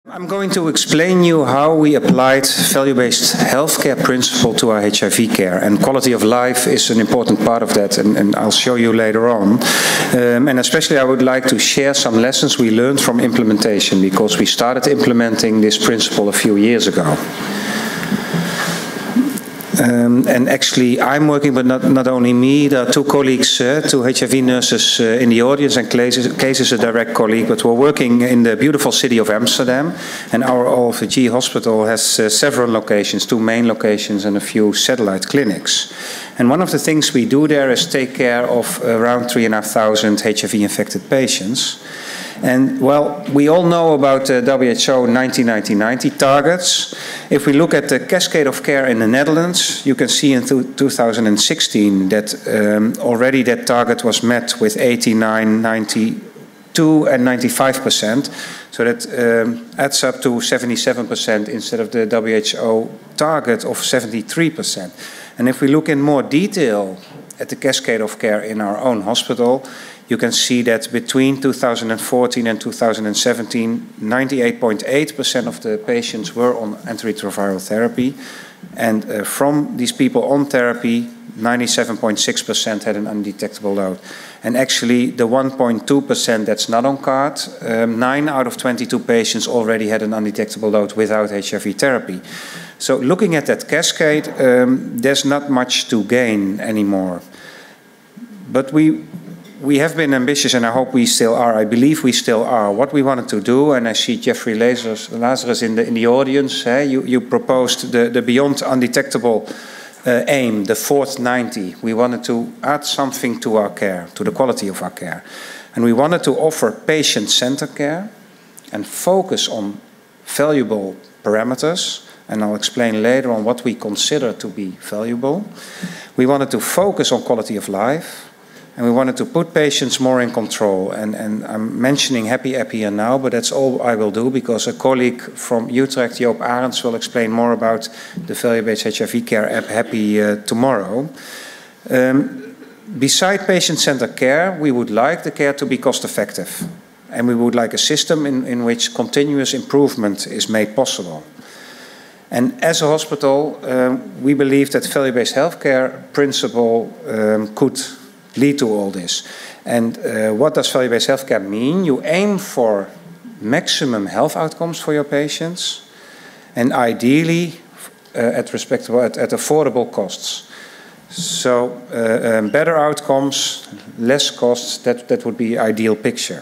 I'm going to explain you how we applied value-based healthcare principle to our HIV care, and quality of life is an important part of that, and I'll show you later on. And especially I would like to share some lessons we learned from implementation, because we started implementing this principle a few years ago. And actually, I'm working, but not only me. There are two colleagues, two HIV nurses in the audience, and Kees is a direct colleague, but we're working in the beautiful city of Amsterdam. And our OLVG hospital has several locations, two main locations and a few satellite clinics. And one of the things we do there is take care of around 3,500 HIV-infected patients. And, well, we all know about the WHO 1990 targets. If we look at the cascade of care in the Netherlands, you can see in 2016 that already that target was met with 89, 92 and 95%. So that adds up to 77% instead of the WHO target of 73%. And if we look in more detail at the cascade of care in our own hospital, you can see that between 2014 and 2017, 98.8% of the patients were on antiretroviral therapy. And from these people on therapy, 97.6% had an undetectable load. And actually, the 1.2% that's not on card, 9 out of 22 patients already had an undetectable load without HIV therapy. So looking at that cascade, there's not much to gain anymore. But we have been ambitious, and I hope we still are. I believe we still are. What we wanted to do, and I see Jeffrey Lazarus in the audience, you proposed the beyond undetectable aim, the fourth 90. We wanted to add something to our care, to the quality of our care. And we wanted to offer patient-centered care and focus on valuable parameters. And I'll explain later on what we consider to be valuable. We wanted to focus on quality of life. And we wanted to put patients more in control. And I'm mentioning Happy here now, but that's all I will do, because a colleague from Utrecht, Joop Arends, will explain more about the value-based HIV care app Happy tomorrow. Beside patient-centered care, we would like the care to be cost-effective. And we would like a system in which continuous improvement is made possible. And as a hospital, we believe that value-based healthcare principle could lead to all this. And what does value-based healthcare mean? You aim for maximum health outcomes for your patients, and ideally at affordable costs. So better outcomes, less costs, that would be the ideal picture.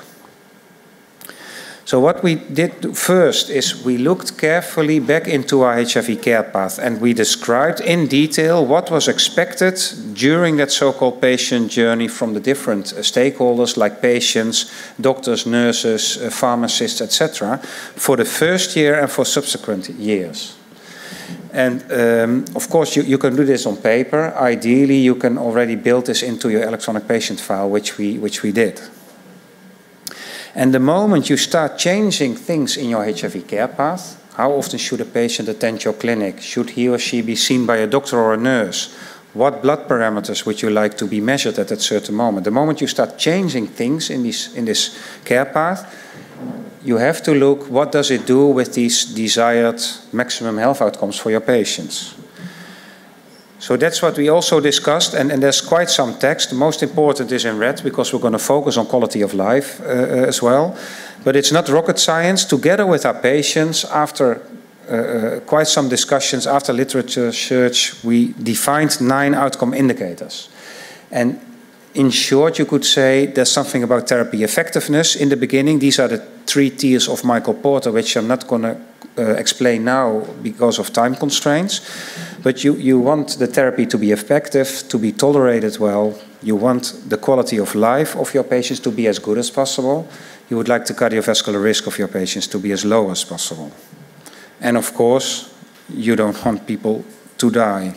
So what we did first is we looked carefully back into our HIV care path, and we described in detail what was expected during that so-called patient journey from the different stakeholders like patients, doctors, nurses, pharmacists, etc. for the first year and for subsequent years. And of course you can do this on paper. Ideally you can already build this into your electronic patient file, which we did. And the moment you start changing things in your HIV care path, how often should a patient attend your clinic? Should he or she be seen by a doctor or a nurse? What blood parameters would you like to be measured at that certain moment? The moment you start changing things in this care path, you have to look, what does it do with these desired maximum health outcomes for your patients? So that's what we also discussed, and there's quite some text. The most important is in red, because we're going to focus on quality of life as well. But it's not rocket science. Together with our patients, after quite some discussions, after literature search, we defined 9 outcome indicators. And in short, you could say there's something about therapy effectiveness in the beginning. These are the 3 tiers of Michael Porter, which I'm not going to explain now because of time constraints. But you want the therapy to be effective, to be tolerated well. You want the quality of life of your patients to be as good as possible. You would like the cardiovascular risk of your patients to be as low as possible. And of course, you don't want people to die.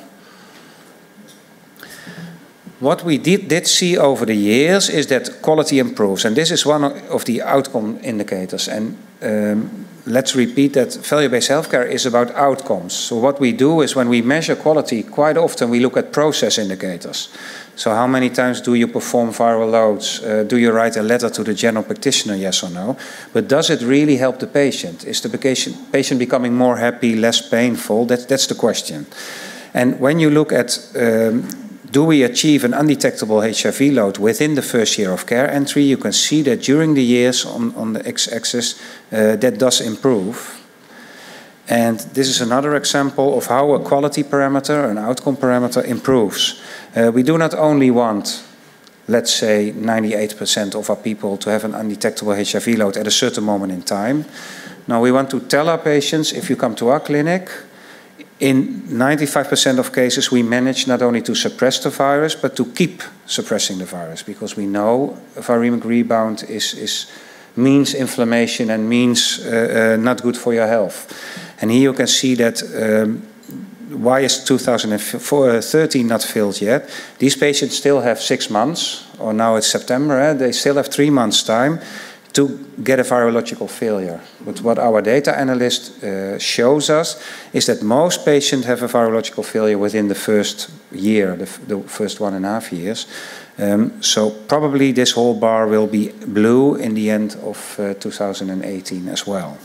What we did see over the years is that quality improves. And this is one of the outcome indicators. And let's repeat that value-based healthcare is about outcomes. So what we do is when we measure quality, quite often we look at process indicators. So how many times do you perform viral loads? Do you write a letter to the general practitioner, yes or no? But does it really help the patient? Is the patient becoming more happy, less painful? That's the question. And when you look at do we achieve an undetectable HIV load within the first year of care entry, you can see that during the years on the x-axis that does improve. And this is another example of how a quality parameter, an outcome parameter, improves. We do not only want, let's say, 98% of our people to have an undetectable HIV load at a certain moment in time. Now we want to tell our patients, if you come to our clinic, in 95% of cases we manage not only to suppress the virus, but to keep suppressing the virus, because we know a viremic rebound means inflammation and means not good for your health. And here you can see that why is 2013 not filled yet? These patients still have 6 months, or now it's September, they still have 3 months time to get a virological failure. But what our data analyst shows us is that most patients have a virological failure within the first year, the first 1.5 years. So probably this whole bar will be blue in the end of 2018 as well.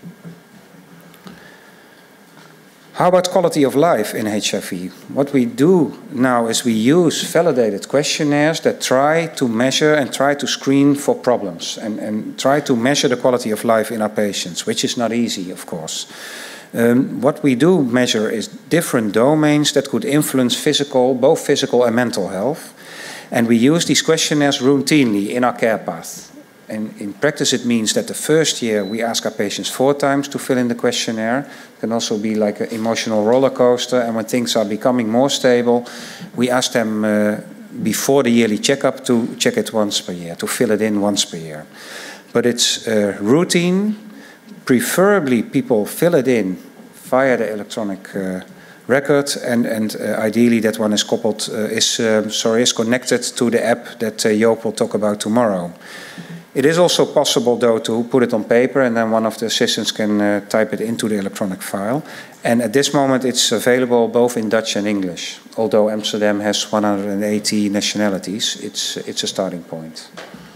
How about quality of life in HIV? What we do now is we use validated questionnaires that try to measure and try to screen for problems and try to measure the quality of life in our patients, which is not easy, of course. What we do measure is different domains that could influence both physical and mental health. And we use these questionnaires routinely in our care path. And in practice, it means that the first year we ask our patients 4 times to fill in the questionnaire. It can also be like an emotional roller coaster. And when things are becoming more stable, we ask them before the yearly checkup to check it once per year, to fill it in once per year. But it's routine. Preferably, people fill it in via the electronic record, and ideally that one is coupled, is connected to the app that Joop will talk about tomorrow. It is also possible, though, to put it on paper, and then one of the assistants can type it into the electronic file. And at this moment, it's available both in Dutch and English. Although Amsterdam has 180 nationalities, it's a starting point.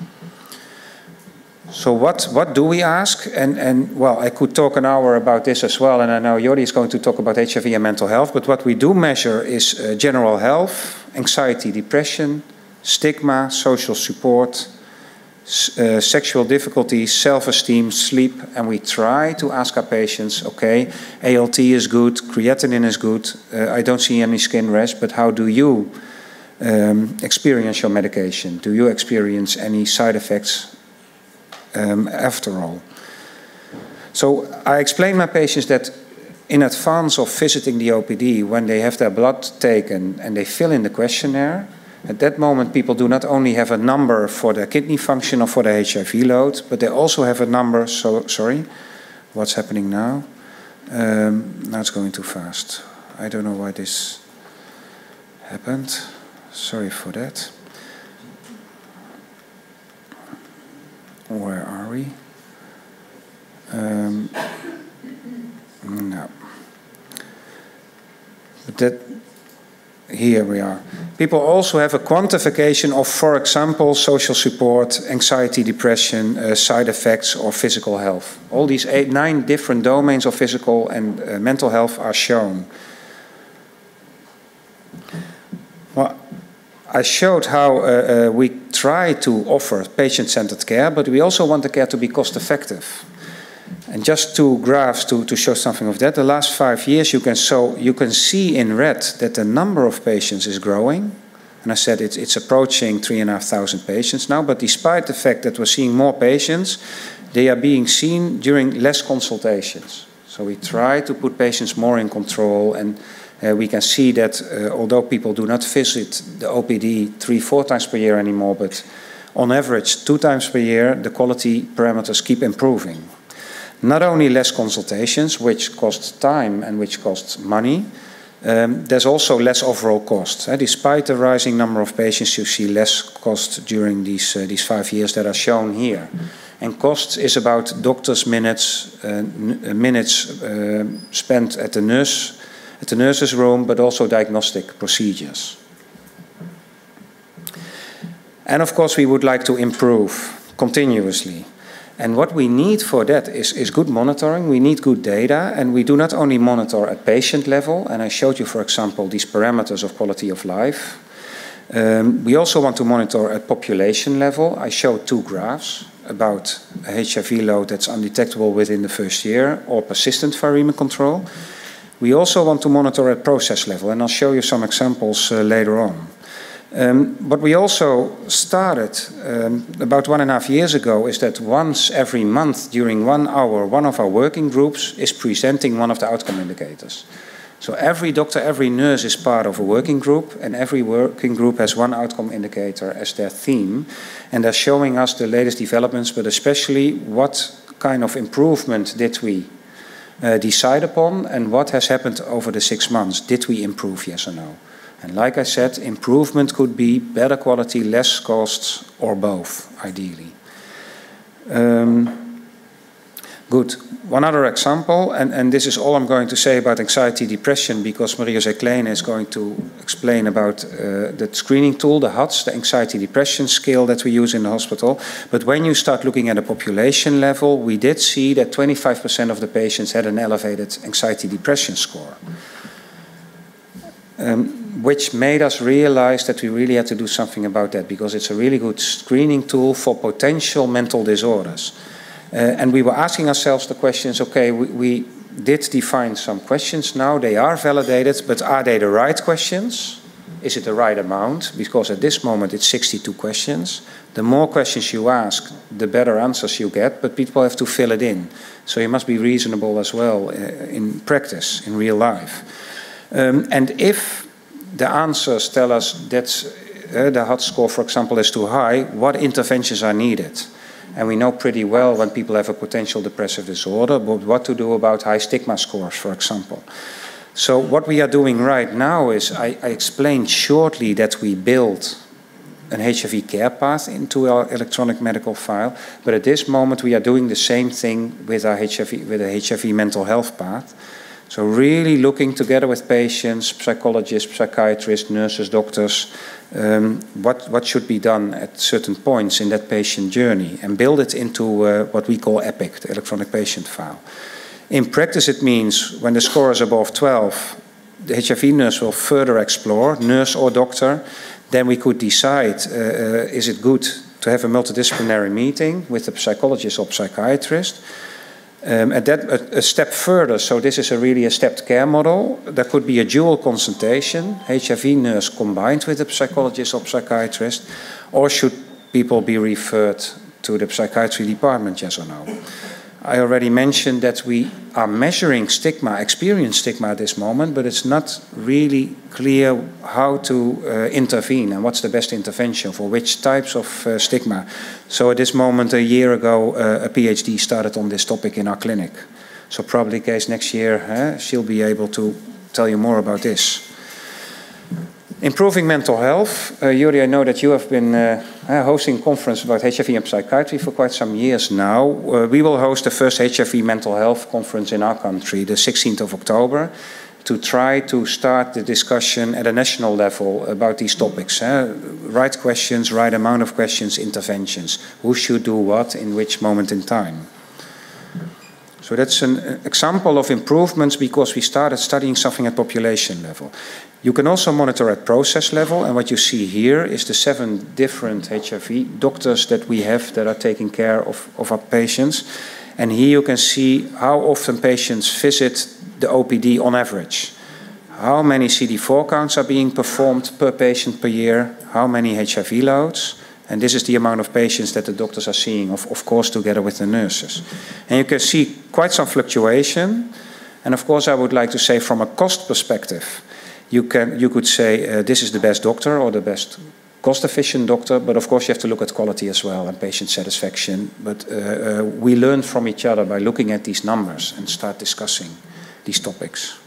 So what do we ask? And well, I could talk an hour about this as well, and I know Jordi is going to talk about HIV and mental health, but what we do measure is general health, anxiety, depression, stigma, social support, sexual difficulties, self-esteem, sleep, and we try to ask our patients, okay, ALT is good, creatinine is good, I don't see any skin rash, but how do you experience your medication? Do you experience any side effects after all? So I explain my patients that in advance of visiting the OPD, when they have their blood taken and they fill in the questionnaire, at that moment, people do not only have a number for their kidney function or for their HIV load, but they also have a number. So, sorry, what's happening now? Now it's going too fast. I don't know why this happened. Sorry for that. Where are we? No. But that. Here we are. People also have a quantification of, for example, social support, anxiety, depression, side effects, or physical health. All these 9 different domains of physical and mental health are shown. Well, I showed how we try to offer patient-centered care, but we also want the care to be cost-effective. And just 2 graphs to show something of that. The last 5 years, you can see in red that the number of patients is growing. And I said it's approaching 3,500 patients now. But despite the fact that we're seeing more patients, they are being seen during less consultations. So we try to put patients more in control. And we can see that although people do not visit the OPD 3-4 times per year anymore, but on average 2 times per year, the quality parameters keep improving. Not only less consultations, which costs time and which costs money, there's also less overall cost. Despite the rising number of patients, you see less cost during these 5 years that are shown here. And costs is about doctors' minutes, spent at the nurse's room, but also diagnostic procedures. And of course, we would like to improve continuously. And what we need for that is good monitoring. We need good data, and we do not only monitor at patient level, and I showed you, for example, these parameters of quality of life. We also want to monitor at population level. I showed 2 graphs about a HIV load that's undetectable within the first year or persistent viremia control. We also want to monitor at process level, and I'll show you some examples later on. What we also started about 1.5 years ago is that once every month during 1 hour, one of our working groups is presenting one of the outcome indicators. So every doctor, every nurse is part of a working group, and every working group has one outcome indicator as their theme. And they're showing us the latest developments, but especially what kind of improvement did we decide upon, and what has happened over the 6 months. Did we improve, yes or no? And like I said, improvement could be better quality, less costs, or both, ideally. Good. One other example, and this is all I'm going to say about anxiety, depression, because Maria-José Kleene is going to explain about the screening tool, the HADS, the anxiety depression scale that we use in the hospital. But when you start looking at a population level, we did see that 25% of the patients had an elevated anxiety depression score. Which made us realize that we really had to do something about that, because it's a really good screening tool for potential mental disorders. And we were asking ourselves the questions, okay, we did define some questions now, they are validated, but are they the right questions? Is it the right amount? Because at this moment it's 62 questions. The more questions you ask, the better answers you get, but people have to fill it in. So you must be reasonable as well in practice, in real life. And if the answers tell us that the HADS score, for example, is too high, what interventions are needed? And we know pretty well when people have a potential depressive disorder, but what to do about high stigma scores, for example. So what we are doing right now is, I explained shortly that we built an HIV care path into our electronic medical file, but at this moment we are doing the same thing with our HIV mental health path. So really looking together with patients, psychologists, psychiatrists, nurses, doctors, what should be done at certain points in that patient journey, and build it into what we call EPIC, the electronic patient file. In practice it means when the score is above 12, the HIV nurse will further explore, nurse or doctor, then we could decide, is it good to have a multidisciplinary meeting with the psychologist or psychiatrist. And that a step further, so this is really a stepped care model. There could be a dual consultation, HIV nurse combined with a psychologist or psychiatrist, or should people be referred to the psychiatry department, yes or no? I already mentioned that we are measuring stigma, experienced stigma at this moment, but it's not really clear how to intervene and what's the best intervention for which types of stigma. So at this moment, a year ago, a PhD started on this topic in our clinic. So probably case next year, she'll be able to tell you more about this. Improving mental health. Yuri, I know that you have been hosting a conference about HIV and psychiatry for quite some years now. We will host the first HIV mental health conference in our country, the 16th of October, to try to start the discussion at a national level about these topics. Right questions, right amount of questions, interventions. Who should do what in which moment in time? So that's an example of improvements because we started studying something at population level. You can also monitor at process level, and what you see here is the 7 different HIV doctors that we have that are taking care of our patients. And here you can see how often patients visit the OPD on average. How many CD4 counts are being performed per patient per year, how many HIV loads, and this is the amount of patients that the doctors are seeing, of course, together with the nurses. And you can see quite some fluctuation. And of course, I would like to say from a cost perspective, you could say this is the best doctor or the best cost-efficient doctor, but of course you have to look at quality as well and patient satisfaction. But we learn from each other by looking at these numbers and start discussing these topics.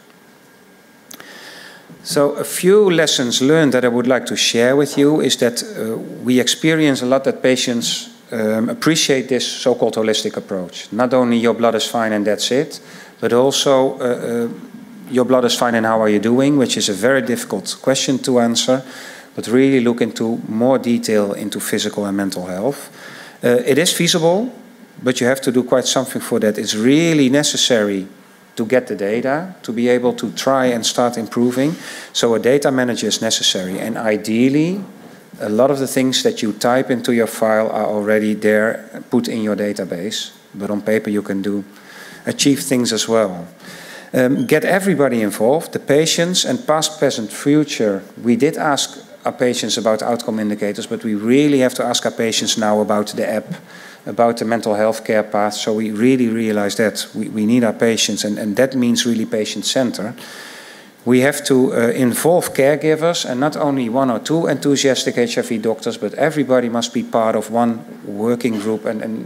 So a few lessons learned that I would like to share with you is that we experience a lot that patients appreciate this so-called holistic approach. Not only your blood is fine and that's it, but also your blood is fine and how are you doing, which is a very difficult question to answer, but really look into more detail into physical and mental health. It is feasible, but you have to do quite something for that. It's really necessary to get the data, to be able to try and start improving. So a data manager is necessary, and ideally, a lot of the things that you type into your file are already there, put in your database, but on paper you can achieve things as well. Get everybody involved, the patients and past, present, future. We did ask our patients about outcome indicators, but we really have to ask our patients now about the app, about the mental health care path. So we really realize that we need our patients, and that means really patient-centered. We have to involve caregivers, and not only one or two enthusiastic HIV doctors, but everybody must be part of one working group and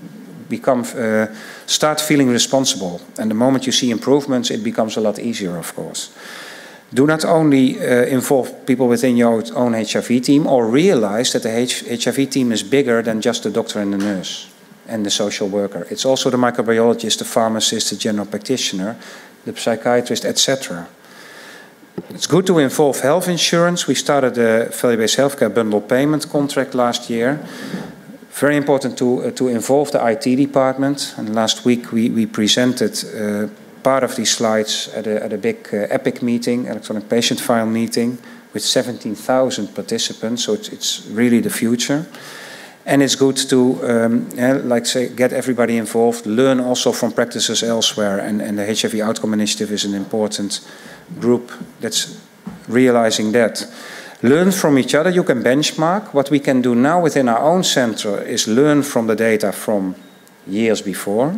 start feeling responsible. And the moment you see improvements, it becomes a lot easier, of course. Do not only involve people within your own HIV team, or realize that the HIV team is bigger than just the doctor and the nurse and the social worker. It's also the microbiologist, the pharmacist, the general practitioner, the psychiatrist, etc. It's good to involve health insurance. We started a value-based healthcare bundle payment contract last year. Very important to involve the IT department. And last week we presented part of these slides at a big EPIC meeting, electronic patient file meeting, with 17,000 participants. So it's really the future. And it's good to, get everybody involved, learn also from practices elsewhere. And the HIV Outcome Initiative is an important group that's realizing that. Learn from each other. You can benchmark. What we can do now within our own center is learn from the data from years before.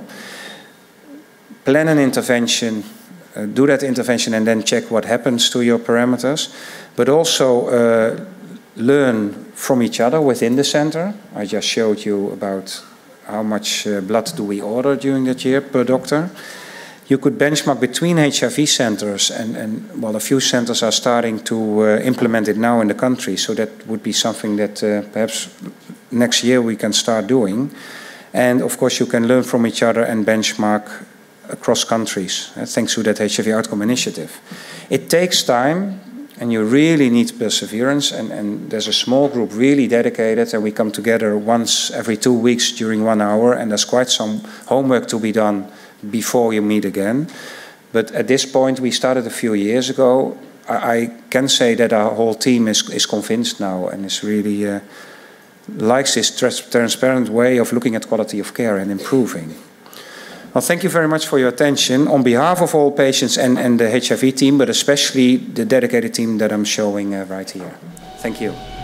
Plan an intervention, do that intervention, and then check what happens to your parameters. But also learn from each other within the center. I just showed you about how much blood do we order during that year per doctor. You could benchmark between HIV centers, and a few centers are starting to implement it now in the country, so that would be something that perhaps next year we can start doing. And of course you can learn from each other and benchmark across countries, thanks to that HIV Outcome Initiative. It takes time, and you really need perseverance, and there's a small group really dedicated, and we come together once every 2 weeks during 1 hour, and there's quite some homework to be done before you meet again. But at this point, we started a few years ago. I can say that our whole team is convinced now, and is really likes this transparent way of looking at quality of care and improving. Well, thank you very much for your attention. On behalf of all patients and the HIV team, but especially the dedicated team that I'm showing right here. Thank you.